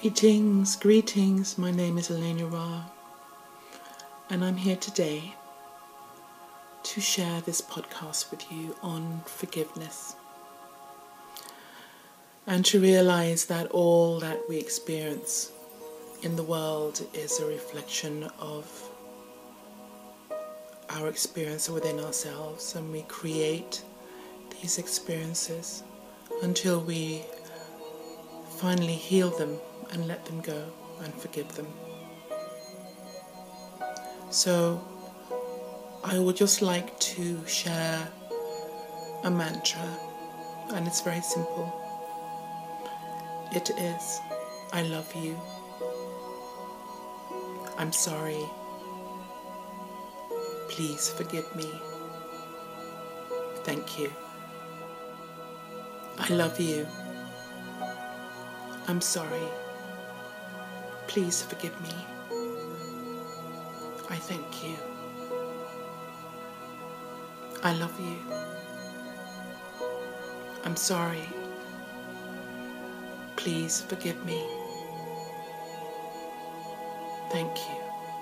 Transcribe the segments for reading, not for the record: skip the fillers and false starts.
Greetings, my name is Elena Ra, and I'm here today to share this podcast with you on forgiveness and to realize that all that we experience in the world is a reflection of our experience within ourselves, and we create these experiences until we finally heal them and let them go and forgive them. So I would just like to share a mantra, and it's very simple. It is, I love you. I'm sorry. Please forgive me. Thank you. I love you. I'm sorry. Please forgive me. I thank you. I love you. I'm sorry. Please forgive me. Thank you.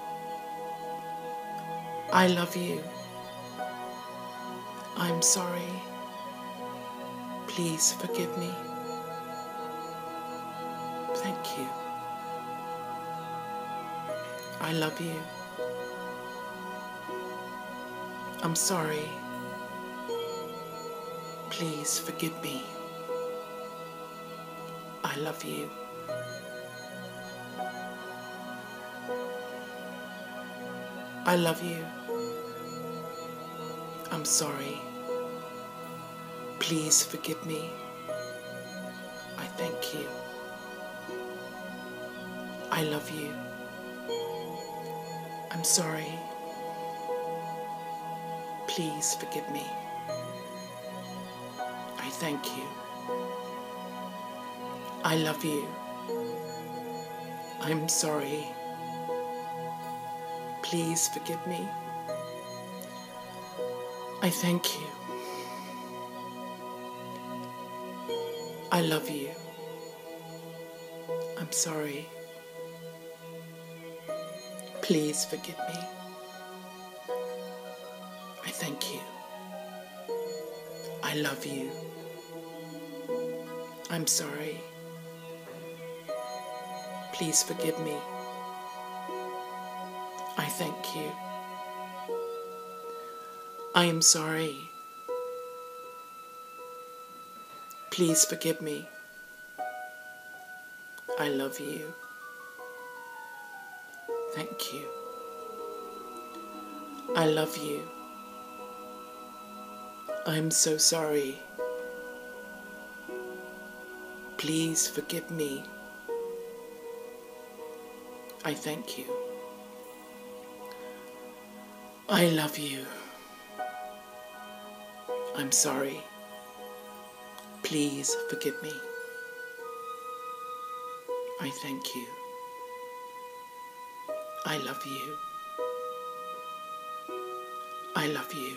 I love you. I'm sorry. Please forgive me. Thank you. I love you. I'm sorry. Please forgive me. I love you. I love you. I'm sorry. Please forgive me. I thank you. I love you. I'm sorry. Please forgive me. I thank you. I love you. I'm sorry. Please forgive me. I thank you. I love you. I'm sorry. Please forgive me. I thank you. I love you. I'm sorry. Please forgive me. I thank you. I am sorry. Please forgive me. I love you. Thank you. I love you. I'm so sorry. Please forgive me. I thank you. I love you. I'm sorry. Please forgive me. I thank you. I love you. I love you.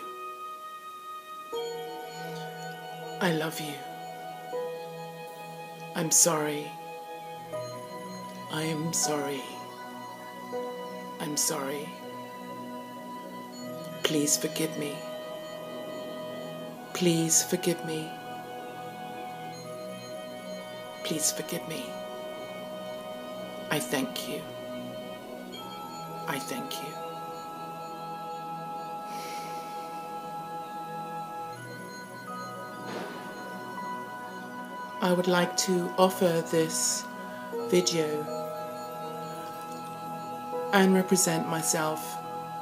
I love you. I'm sorry. I am sorry. I'm sorry. Please forgive me. Please forgive me. Please forgive me. I thank you. I thank you. I would like to offer this video and represent myself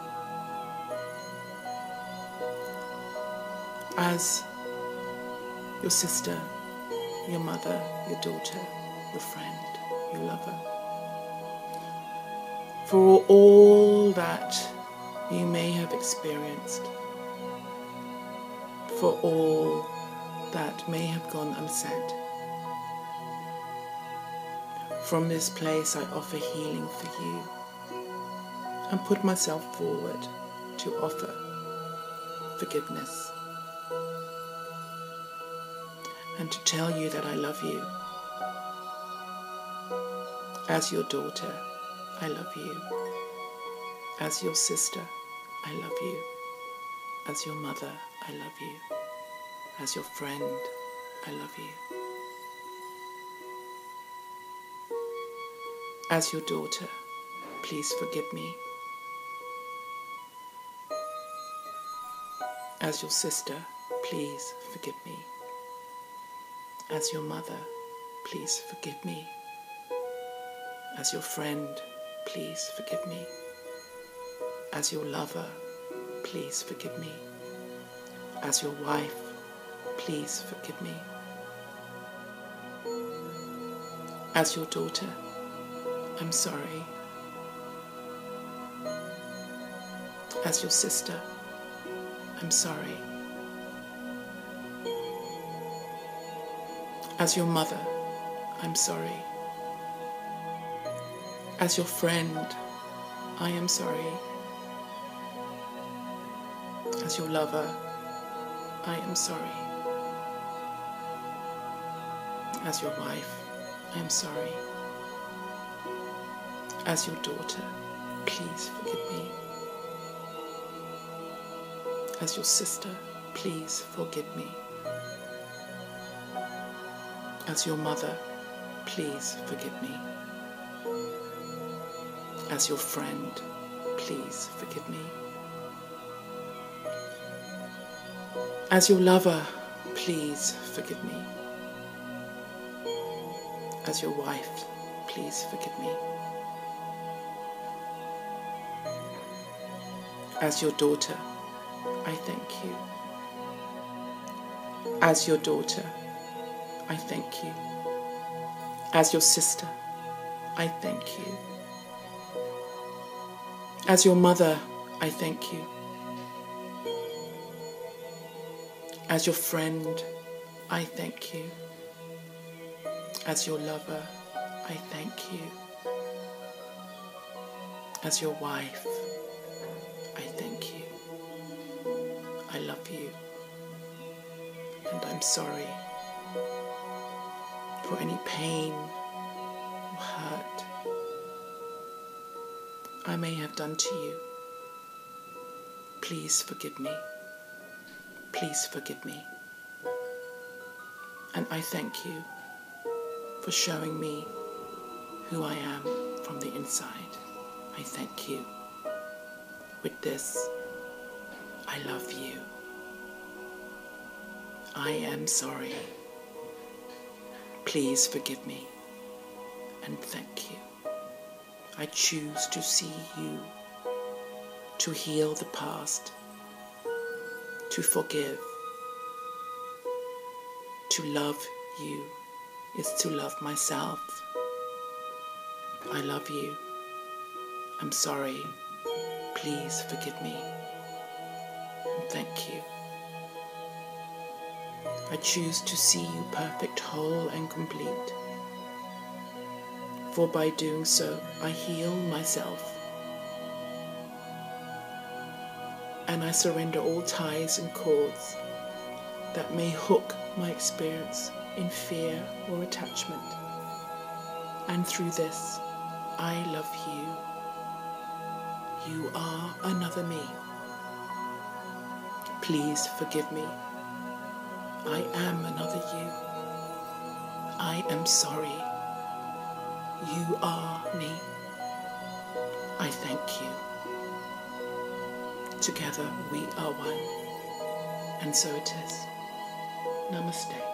as your sister, your mother, your daughter, your friend, your lover. For all that you may have experienced, for all that may have gone unsaid. From this place I offer healing for you and put myself forward to offer forgiveness and to tell you that I love you. As your daughter, I love you. As your sister, I love you. As your mother, I love you. As your friend, I love you. As your daughter, please forgive me. As your sister, please forgive me. As your mother, please forgive me. As your friend, please forgive me. As your lover, please forgive me. As your wife, please forgive me. As your daughter, I'm sorry. As your sister, I'm sorry. As your mother, I'm sorry. As your friend, I am sorry. As your lover, I am sorry. As your wife, I am sorry. As your daughter, please forgive me. As your sister, please forgive me. As your mother, please forgive me. As your friend, please forgive me. As your lover, please forgive me. As your wife, please forgive me. As your daughter, I thank you. As your daughter, I thank you. As your sister, I thank you. As your mother, I thank you. As your friend, I thank you. As your lover, I thank you. As your wife, I thank you. I love you. And I'm sorry for any pain or hurt I may have done to you. Please forgive me. Please forgive me. And I thank you for showing me who I am from the inside. I thank you. With this, I love you. I am sorry. Please forgive me and thank you. I choose to see you, to heal the past, to forgive. To love you is to love myself. I love you. I'm sorry. Please forgive me. And thank you. I choose to see you perfect, whole and complete. For by doing so, I heal myself. And I surrender all ties and cords that may hook my experience in fear or attachment. And through this, I love you. You are another me. Please forgive me. I am another you. I am sorry. You are me. I thank you. Together we are one. And so it is. Namaste.